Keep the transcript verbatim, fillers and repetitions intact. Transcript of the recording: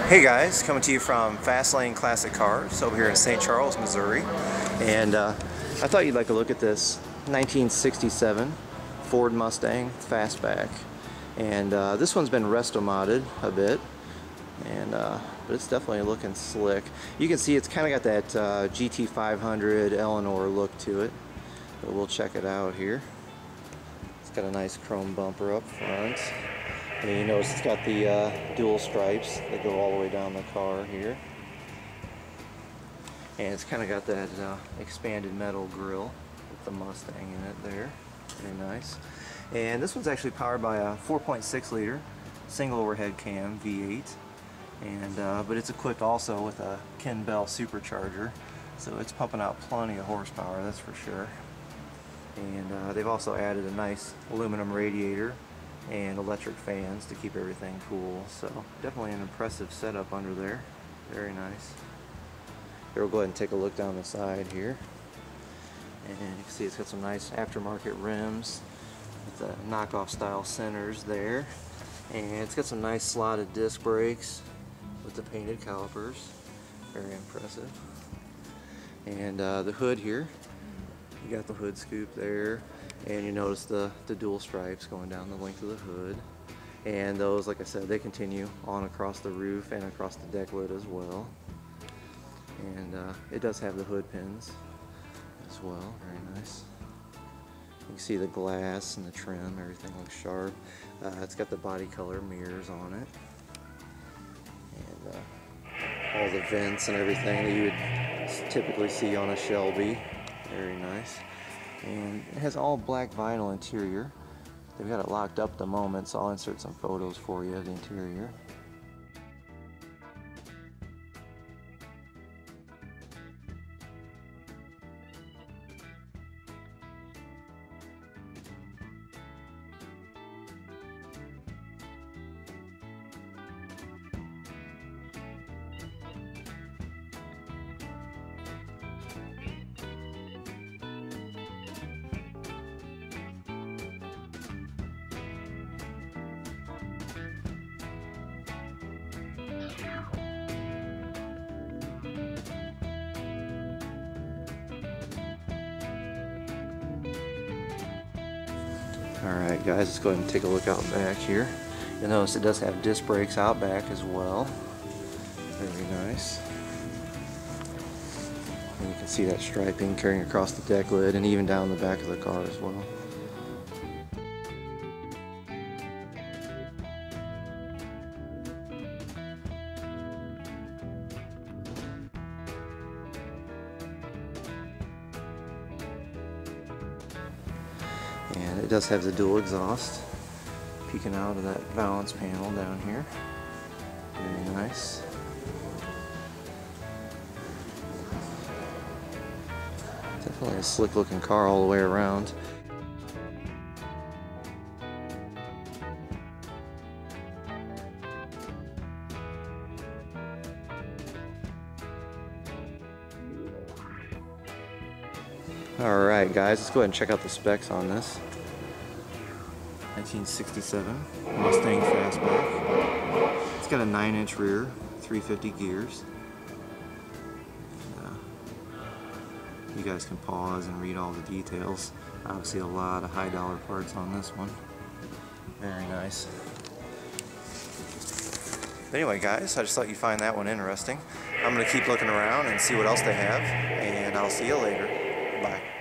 Hey guys, coming to you from Fast Lane Classic Cars over here in Saint Charles, Missouri. And uh, I thought you'd like a look at this nineteen sixty-seven Ford Mustang Fastback. And uh, this one's been resto-modded a bit, and uh, but it's definitely looking slick. You can see it's kind of got that uh, G T five hundred Eleanor look to it. But we'll check it out here. It's got a nice chrome bumper up front. And you notice it's got the uh, dual stripes that go all the way down the car here. And it's kind of got that uh, expanded metal grille with the Mustang in it there. Very nice. And this one's actually powered by a four point six liter single overhead cam V eight. And uh, but it's equipped also with a Kenne Supercharger. So it's pumping out plenty of horsepower, that's for sure. And uh, they've also added a nice aluminum radiator and electric fans to keep everything cool. So definitely an impressive setup under there. Very nice. Here, we'll go ahead and take a look down the side here. And you can see it's got some nice aftermarket rims with the knockoff style centers there. And it's got some nice slotted disc brakes with the painted calipers. Very impressive. And uh, the hood here, you got the hood scoop there. And you notice the, the dual stripes going down the length of the hood. And those, like I said, they continue on across the roof and across the deck lid as well. And uh, it does have the hood pins as well, very nice. You can see the glass and the trim, everything looks sharp. Uh, it's got the body color mirrors on it. And uh, all the vents and everything that you would typically see on a Shelby. Very nice. And it has all black vinyl interior. They've got it locked up at the moment, so I'll insert some photos for you of the interior. Alright guys, let's go ahead and take a look out back here. You'll notice it does have disc brakes out back as well. Very nice. And you can see that striping carrying across the deck lid and even down the back of the car as well. And it does have the dual exhaust peeking out of that balance panel down here. Very nice. Definitely a slick looking car all the way around. Alright guys, let's go ahead and check out the specs on this. nineteen sixty-seven Mustang Fastback. It's got a nine inch rear, three fifty gears. And, uh, you guys can pause and read all the details. Obviously a lot of high dollar parts on this one. Very nice. But anyway guys, I just thought you'd find that one interesting. I'm going to keep looking around and see what else they have, and I'll see you later. Bye.